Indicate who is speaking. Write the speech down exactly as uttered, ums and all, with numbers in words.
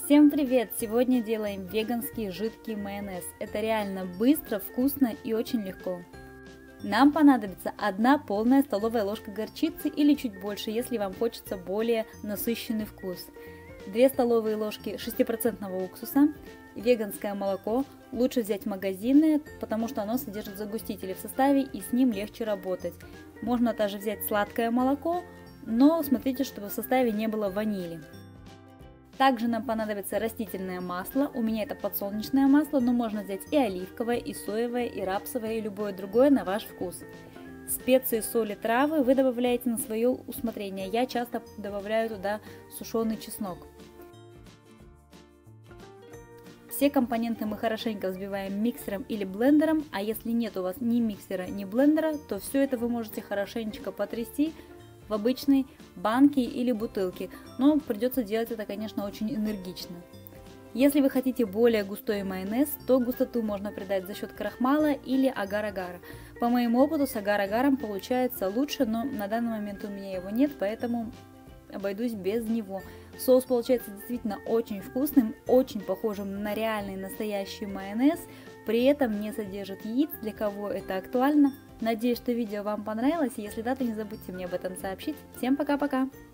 Speaker 1: Всем привет! Сегодня делаем веганский жидкий майонез. Это реально быстро, вкусно и очень легко. Нам понадобится одна полная столовая ложка горчицы или чуть больше, если вам хочется более насыщенный вкус. две столовые ложки шестипроцентного уксуса, веганское молоко, лучше взять магазинное, потому что оно содержит загустители в составе и с ним легче работать. Можно также взять сладкое молоко, но смотрите, чтобы в составе не было ванили. Также нам понадобится растительное масло, у меня это подсолнечное масло, но можно взять и оливковое, и соевое, и рапсовое, и любое другое на ваш вкус. Специи, соли, травы вы добавляете на свое усмотрение, я часто добавляю туда сушеный чеснок. Все компоненты мы хорошенько взбиваем миксером или блендером, а если нет у вас ни миксера, ни блендера, то все это вы можете хорошенечко потрясти в обычной банке или бутылке, но придется делать это, конечно, очень энергично. Если вы хотите более густой майонез, то густоту можно придать за счет крахмала или агар-агара. По моему опыту с агар-агаром получается лучше, но на данный момент у меня его нет, поэтому обойдусь без него. Соус получается действительно очень вкусным, очень похожим на реальный настоящий майонез, при этом не содержит яиц, для кого это актуально. Надеюсь, что видео вам понравилось, и если да, то не забудьте мне об этом сообщить. Всем пока-пока!